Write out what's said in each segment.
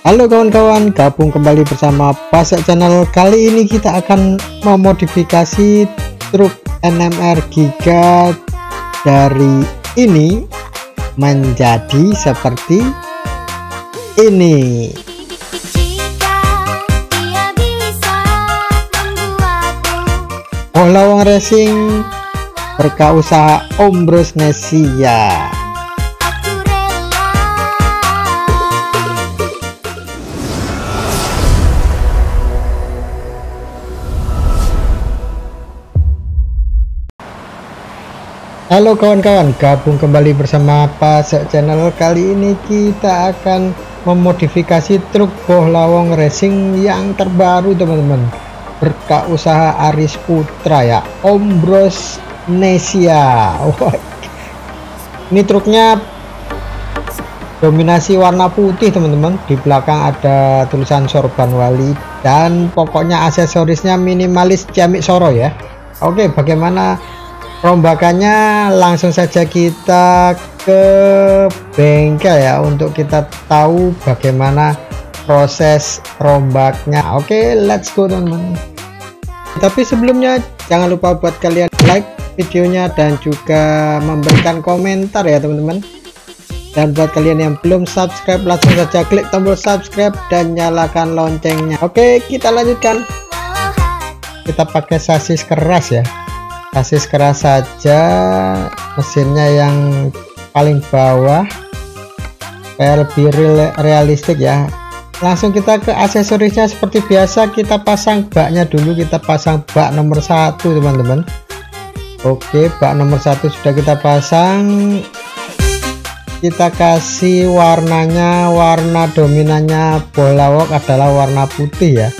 Halo kawan-kawan, gabung kembali bersama Pasek Channel. Kali ini kita akan memodifikasi truk NMR Giga dari ini menjadi seperti ini. Lawang Racing berkah usaha Om Bros Nesia. Halo kawan-kawan, gabung kembali bersama Pasek Channel. Kali ini kita akan memodifikasi truk Lawang Racing yang terbaru teman-teman, berkah usaha Aris Putra ya, Om Bros Nesia. Ini truknya dominasi warna putih teman-teman, di belakang ada tulisan Sorban Wali dan pokoknya aksesorisnya minimalis Ciamik Soro ya. Oke, bagaimana rombakannya? Langsung saja kita ke bengkel ya, untuk kita tahu bagaimana proses rombaknya. Oke, let's go teman-teman. Tapi sebelumnya jangan lupa buat kalian like videonya dan juga memberikan komentar ya teman-teman. Dan buat kalian yang belum subscribe, langsung saja klik tombol subscribe dan nyalakan loncengnya. Oke, kita lanjutkan. Kita pakai sasis keras ya, sasis keras saja, mesinnya yang paling bawah supaya lebih realistik ya. Langsung kita ke aksesorisnya. Seperti biasa kita pasang baknya dulu, kita pasang bak nomor 1 teman-teman. Oke, bak nomor 1 sudah kita pasang. Kita kasih warnanya, warna dominannya Bolawok adalah warna putih ya.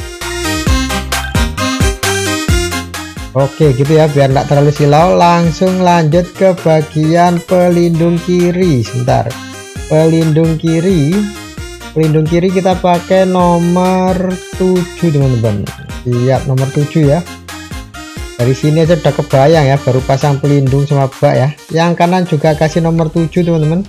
Oke gitu ya, biar tidak terlalu silau. Langsung lanjut ke bagian pelindung kiri. Sebentar, pelindung kiri kita pakai nomor 7 teman-teman. Siap, nomor 7 ya. Dari sini aja udah kebayang ya, baru pasang pelindung sama bak ya. Yang kanan juga kasih nomor 7 teman-teman.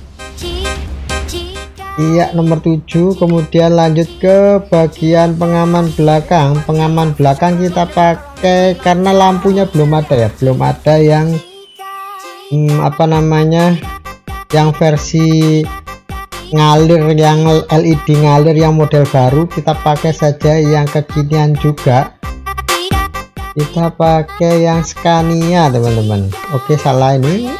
Iya, nomor 7. Kemudian lanjut ke bagian pengaman belakang. Pengaman belakang kita pakai karena lampunya belum ada ya, belum ada yang apa namanya, yang versi ngalir, yang LED ngalir, yang model baru. Kita pakai saja yang kekinian juga, kita pakai yang Scania teman-teman. Oke, salah ini,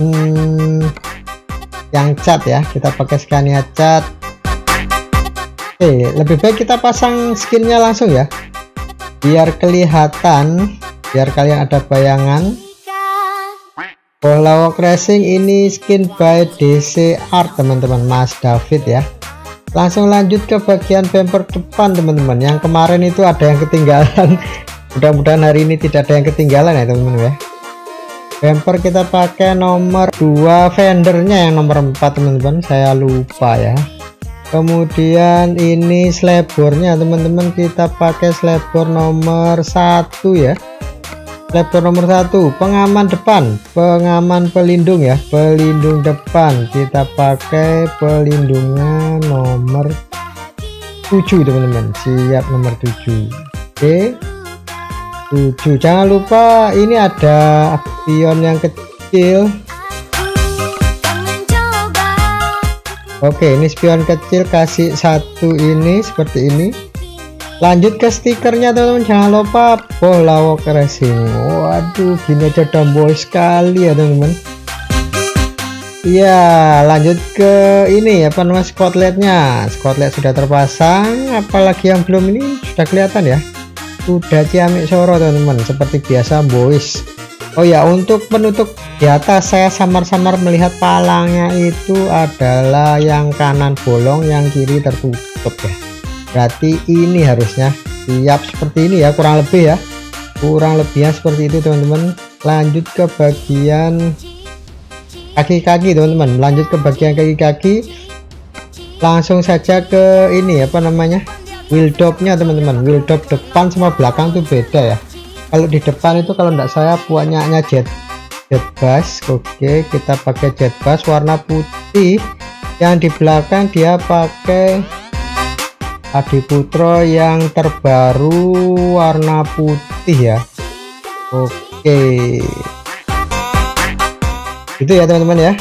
yang cat ya, kita pakai Scania cat. Oke, lebih baik kita pasang skinnya langsung ya, biar kelihatan, biar kalian ada bayangan. Lawang Racing ini skin by DC Art teman-teman, Mas David ya. Langsung lanjut ke bagian bumper depan teman-teman. Yang kemarin itu ada yang ketinggalan. Mudah-mudahan hari ini tidak ada yang ketinggalan ya teman-teman ya. Bumper kita pakai nomor 2, fendernya yang nomor 4 teman-teman, saya lupa ya. Kemudian ini slebornya teman-teman, kita pakai slebor nomor 1 ya. Slebor nomor 1. Pengaman depan, pengaman pelindung ya, pelindung depan kita pakai pelindungnya nomor 7 teman-teman. Siap, nomor 7. Oke, 7. Jangan lupa ini ada pion yang kecil. Oke, ini spion kecil, kasih 1 ini seperti ini. Lanjut ke stikernya teman-teman, jangan lupa Lawang Racing. Waduh, gini aja damboy sekali ya teman-teman. Iya, lanjut ke ini apa namanya, spotlightnya. Spotlight sudah terpasang, apalagi yang belum ini sudah kelihatan ya, udah Ciamik Soro teman-teman, seperti biasa boys. Oh ya, untuk penutup di atas saya samar-samar melihat palangnya itu adalah yang kanan bolong, yang kiri tertutup ya. Berarti ini harusnya siap seperti ini ya, kurang lebih ya, kurang lebihnya seperti itu teman-teman. Lanjut ke bagian kaki-kaki teman-teman, lanjut ke bagian kaki-kaki. Langsung saja ke ini apa namanya, wheel dopnya teman-teman. Wheel dop depan sama belakang tuh beda ya. Kalau di depan itu kalau enggak saya punyanya jet bass. Oke, kita pakai jet bass warna putih. Yang di belakang dia pakai Adi Putro yang terbaru warna putih ya. Oke, itu ya teman-teman ya.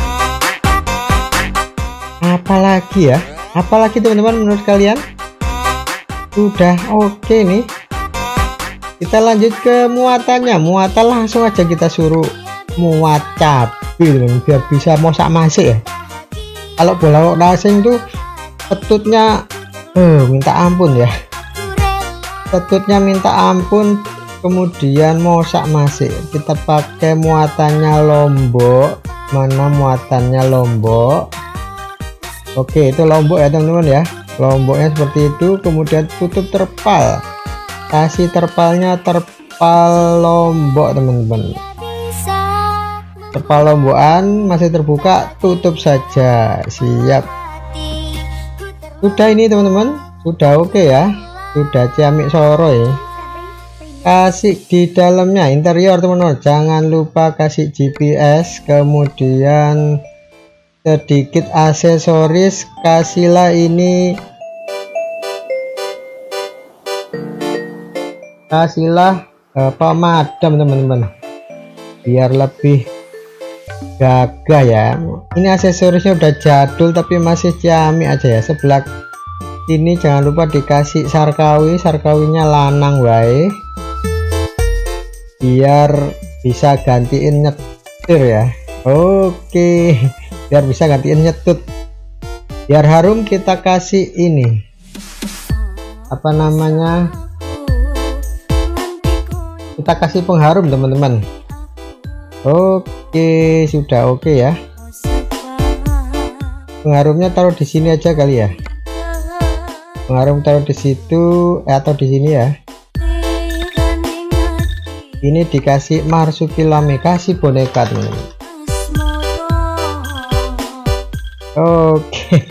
Apalagi ya, apalagi teman-teman menurut kalian? Sudah oke nih. Kita lanjut ke muatannya. Muatan langsung aja kita suruh muat cabai biar bisa mosak masik ya. Kalau bola racing tuh ketutnya minta ampun ya, ketutnya minta ampun, kemudian mosak masik. Kita pakai muatannya Lombok. Mana muatannya Lombok? Oke, itu Lombok ya teman-teman ya. Lomboknya seperti itu, kemudian tutup terpal, kasih terpalnya terpal Lombok teman-teman. Terpal Lombokan masih terbuka, tutup saja. Siap. Sudah ini teman-teman, sudah oke ya, sudah ciamik soro ya. Kasih di dalamnya interior teman-teman, jangan lupa kasih GPS, kemudian sedikit aksesoris, kasihlah ini, kasihlah pemadam teman-teman biar lebih gagah ya. Ini aksesorisnya udah jadul tapi masih ciamik aja ya. Sebelah ini jangan lupa dikasih sarkawi, sarkawinya lanang wae biar bisa gantiin nyetir ya. Oke, biar bisa gantiin nyetut, biar harum kita kasih ini apa namanya, kita kasih pengharum teman-teman. Oke, sudah oke ya. Pengharumnya taruh di sini aja kali ya. Pengharum taruh di situ atau di sini ya. Ini dikasih marsupilami, kasih boneka teman-teman. Oke.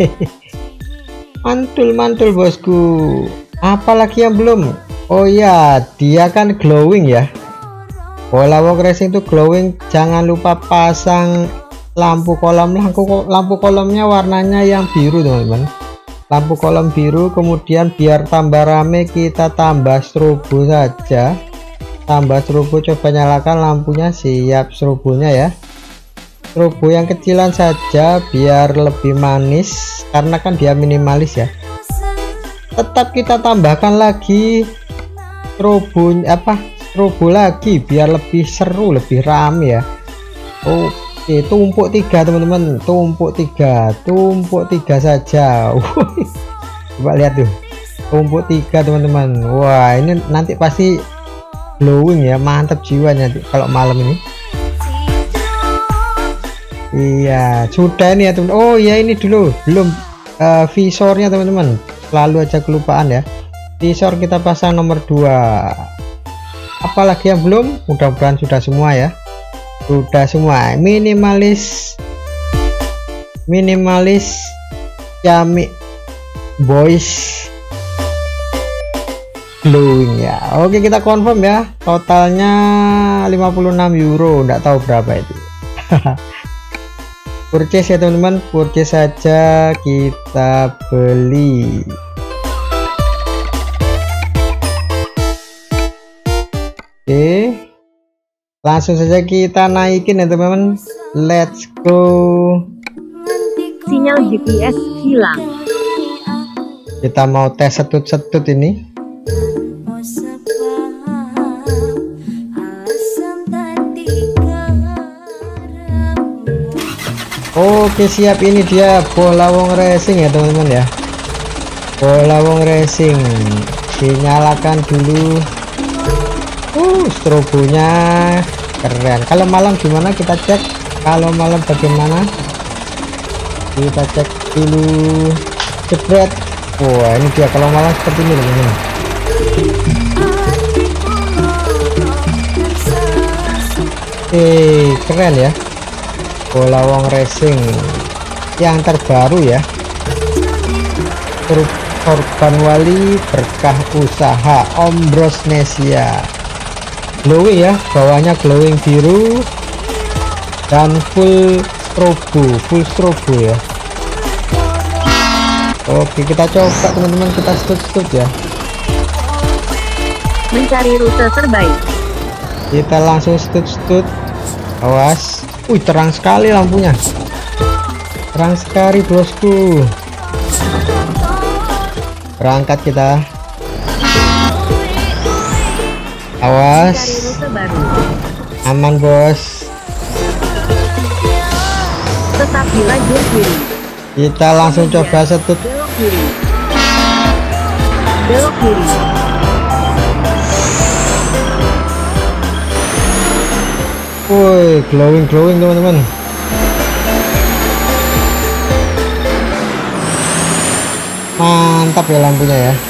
Mantul bosku. Apalagi yang belum? Oh ya, dia kan glowing ya. Bola Wong Racing itu glowing. Jangan lupa pasang lampu kolom. Lampu kolomnya warnanya yang biru teman-teman. Lampu kolom biru, kemudian biar tambah rame kita tambah strobo saja. Tambah strobo, coba nyalakan lampunya. Siap, strobonya ya. Strobo yang kecilan saja biar lebih manis, karena kan dia minimalis ya. Tetap kita tambahkan lagi strobo lagi biar lebih seru, lebih rame ya. Oke, tumpuk 3 teman-teman, tumpuk 3 saja. Coba lihat tuh, tumpuk 3 teman-teman. Wah, ini nanti pasti glowing ya, mantap jiwanya kalau malam ini. Iya, sudah ini ya teman. Oh ya, ini dulu belum visornya teman-teman, selalu aja kelupaan ya. Visor kita pasang nomor 2. Apalagi yang belum? Mudah-mudahan sudah semua ya. Sudah semua. Minimalis ciamik boys glowing ya. Oke, kita confirm ya. Totalnya 56 euro, enggak tahu berapa itu. Purchase ya teman-teman, purchase saja, kita beli. Oke, langsung saja kita naikin ya teman-teman. Let's go. Sinyal GPS hilang. Kita mau tes setut-setut ini. Oke, siap, ini dia bola Wong Racing ya teman-teman ya. Bola Wong Racing dinyalakan dulu. Strobonya keren. Kalau malam gimana, kita cek. Kalau malam bagaimana, kita cek dulu. Jebret. Wah, ini dia kalau malam seperti ini teman-teman. Keren ya. Bola Wong Racing yang terbaru ya. Sorban Wali, berkah usaha Om Brosnesia. Glowing ya, bawahnya glowing biru dan full strobo ya. Oke, kita coba teman-teman, kita stut ya. Mencari rute terbaik. Kita langsung stut. Awas. Wih, terang sekali lampunya. Terang sekali bosku. Berangkat kita. Awas. Mencari rute baru. Aman bos. Tetap di lajur kiri. Kita langsung coba setut. Belok kiri. Belok kiri. Woi, glowing teman-teman. Mantap ya lampunya ya.